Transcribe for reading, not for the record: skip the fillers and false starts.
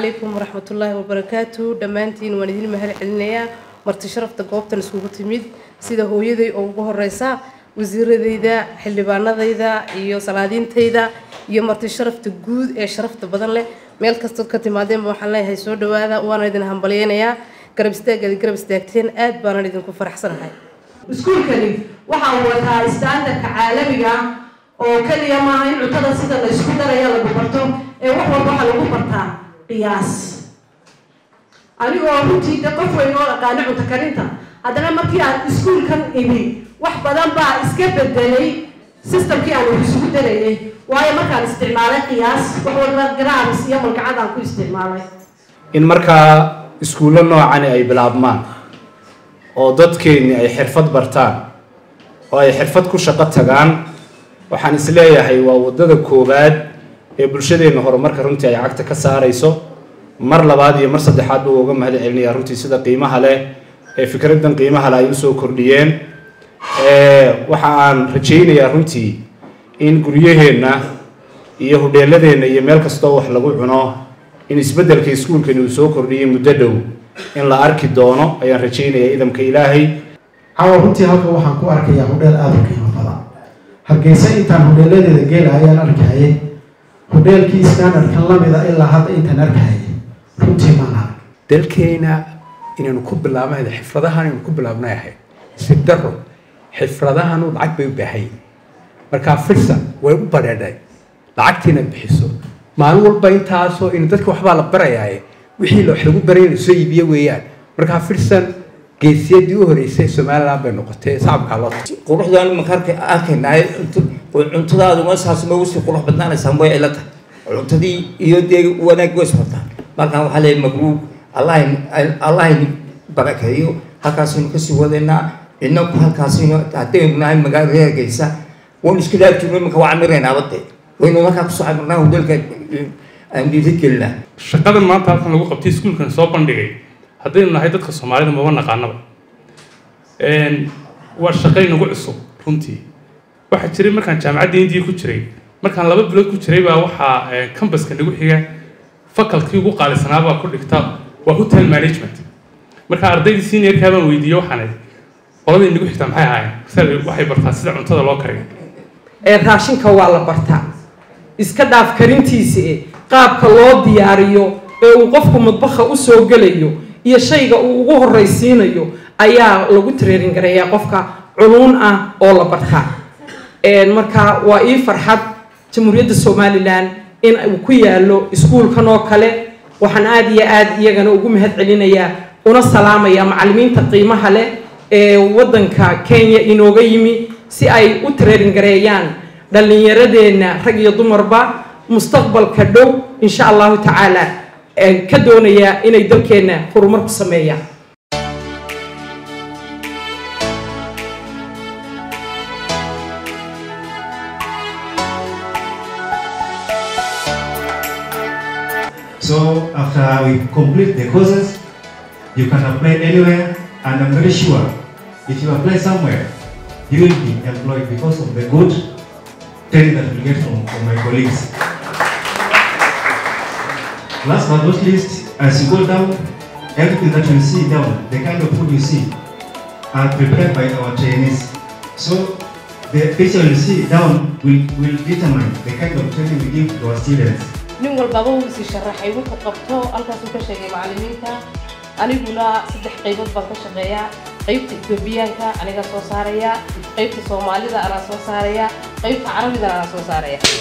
عليكم ورحمة الله وبركاته. دمانتين وندين مهل علنيا مرت شرفت قوبتنا سوق تميد سيدا هو يدي أو جوه الرئيسة وزير ذا حلبانا ذا يو صلادين تيدا يو مرت شرفت جود شرفت بدل له ميل كستود كتمادين بمحلنا هاي سود وهذا وانا يدين همبلينا يا قرب استاجتين آد بانا يدين كفر أحسن هاي. سكول كلي وحاولتها استعندك عالمية أو كلي ما هي عطلة سيدا السكول ده يلا ببرتو وحول بحال ببرتها قياس أنا قلت تقف وينو قانع وتكرنتا هذا لما كي سكول كان إني واحد بدل بقى إسكيب الدليل سيستم كي أنا بسكول دليل وهي ما كان استعماله قياس وحول جرامس يوم القعدة كل استعماله إن مركا سكولنا نوعاً أي بلعبمان أو ضد كيني أي حرفة برتان أو أي حرفة كل شقة تجان وحنسليها هي وضد الكوباد bulshada horumarka runtii ay cagta ka saarayso mar labaad iyo mar saddexaad buu uga mahad celinayaa runtii sida qiimaha leh ee fikradan qiimaha leh ay soo kordhiyeen waxa aan rajaynayaa runtii in guryaheena iyo hudheeladeena iyo meel kasta wax lagu cuno in isbedelka iskuulkan uu soo kordhiyay muddo dhow in la arki doono ayaan rajaynayaa idamka Ilaahay caawa runtii halka waxaan ku arkayaa hudheel aad u qiimo badan hargeysa intaan hudheeladeeda geel ayaan arkayay hudheelkii standardkan lamida ilaa hadda intaan arkayay runtii maana dalkeena inaynu ku bilaabnay xifradahan inaynu ku bilaabnay ahay si daro xifradahan uu lacag bay u baahay marka firsa way u bareeday lacagtiina bixiso maalin walba intaasoo in dadka waxba la barayaa wixii loo xilgu barayay soo iibiyo weeyaan marka firsan geesiyadii u horeysay Soomaaliland bay noqotay saabka loo quruxdan marka arkaynaay cuntadaadu ma saasma wasi qurux badnaanaysa way ilata cuntadii iyo deeg wanaag way socota marka waxa leeyahay magruub Allah barakayo halkaasina ka sii wadeena innagu halkaasina hadeen nahay magaalada Geesa waan isku laabtay marka waa amirayna abade waynu marka ku soo amirnaa hudalka aan diidkilna shaqadan maanta halkan lagu qabtay iskuulkan soo bandhigay haddaynu nahay dadka Soomaalida ma naqaanaba waa shaqay nagu cusub runtii waxa jiray markaan jaamacadda India ku jiray markaan 2 bilood ku jiray baa waxa campuska nagu xiga faculty ugu qaalisanaa baa ku dhigta waa hotel management marka ardayda senior ka baan weydiiyay waxaan qoladii nagu xigta maxay ahaayeen waxay bartaa sida cuntada loo kariyo raashinka waa la bartaa iska dhaaf karintiisa qaabka loo diyaariyo uu qofku madbaxa u soo galayo iyo shayga uu ugu horeysiinayo ayaa lagu training gareeyaa qofka culuun ah oo la bartaa marka waa ii farxad jamhuuriyadda Soomaaliland in uu ku yaalo iskuulkan oo kale waxaan aad iyo aad iyagana ugu mahad celinayaa una salaamaya macallimiinta qiimaha leh ee wadanka Kenya inooga yimi si ay u training gareeyaan dhalinyaradeena rag iyo dumarba mustaqbalka dhow insha Allah ta'ala ka doonaya inay dalkeena horumar ku sameeyaan So after we complete the courses, you can apply anywhere, and I'm very sure if you apply somewhere, you will be employed because of the good training that we get from my colleagues. Last but not least, as you go down, everything that you see down, the kind of food you see, are prepared by our trainees. So the picture you see down will determine the kind of training we give to our students. nin walbaba uu si sharaxay wuxuu qabto halkaas uu ka sheegay macallimiinta aniguna 3 qaybood baan ka shaqeeyaa qaybta Itoobiyaanka aniga soo saaraya qaybta Soomaalida ana soo saaraya qaybta Carabida ana soo saaraya